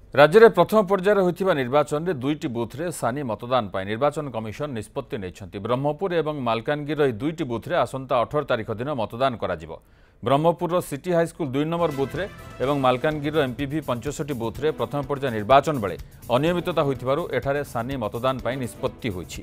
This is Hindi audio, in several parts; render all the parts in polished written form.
राज्य में प्रथम पर्यायर होइथिबा निर्वाचन में दुईटी बुथ रे सानी मतदान पर निर्वाचन कमिशन निष्पत्ति नहीं। ब्रह्मपुर और मालकानगिरी दुईटी बुथ रे आसंता 18 तारिख दिन मतदान कराजिबो। Brahmapur city high school 2 number booth रे और मालकानगिरी एमपीवी 65 बुथ रे प्रथम पर्याय निर्वाचन बेले अनियमितता होइथिबारु एठारे सानी मतदान पर निष्पत्ति होइछि।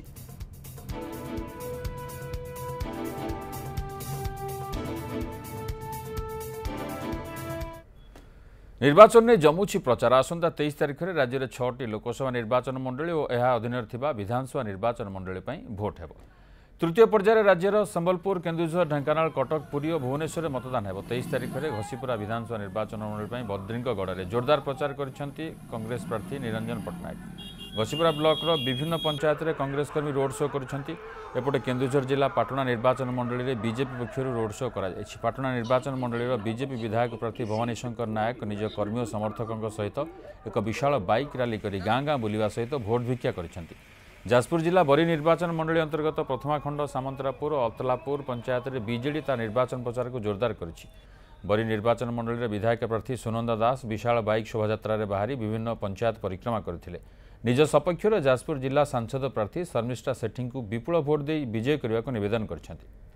निर्वाचन में जमुछि प्रचार। आसंता 23 तारिख में राज्य में 6टी लोकसभा निर्वाचन मंडली और यह अधीन विधानसभा निर्वाचन मंडली भोट हेब। तृतीय पर्यायर राज्यर संबलपुर, केन्दुझर, ढेंकानाल, कटक, पुरी और भुवनेश्वर में मतदान हेब। 23 तारिख में घसीपुरा विधानसभा निर्वाचन मंडली बद्रीगढ़ में जोरदार प्रचार करिसेंति कांग्रेस प्रार्थी निरंजन पट्टनायक। घसीपुरा ब्लॉकर विभिन्न पंचायत में कांग्रेस कर्मी रोड शो करिसेंति। एपटे केन्दुझर जिला पाटना निर्वाचन मंडली में बीजेपी पक्षर रोड शो करा जायछि। पाटना निर्वाचन मंडली बीजेपी विधायक प्रार्थी भवानी शंकर नायक निज कर्मी और समर्थकों सहित एक विशाल बाइक रैली कर गाँ गाँ बुलवा सहित भोट भिक्षा करिसेंति। जाजपुर जिला बरी निर्वाचन मंडली अंतर्गत प्रथमाखंड सामंतरापुर और अतलापुर पंचायत में बीजेडी ता निर्वाचन प्रचार को जोरदार करिछि। बरी निर्वाचन मंडली में विधायक प्रार्थी सुनंदा दास विशाल बाइक शोभायात्रा बाहरी विभिन्न पंचायत परिक्रमा करथिले। निज सपक्ष जाजपुर जिला सांसद प्रार्थी शर्मिष्ठा सेठी को विपुल भोट दे विजय करने को निवेदन करछन्ति।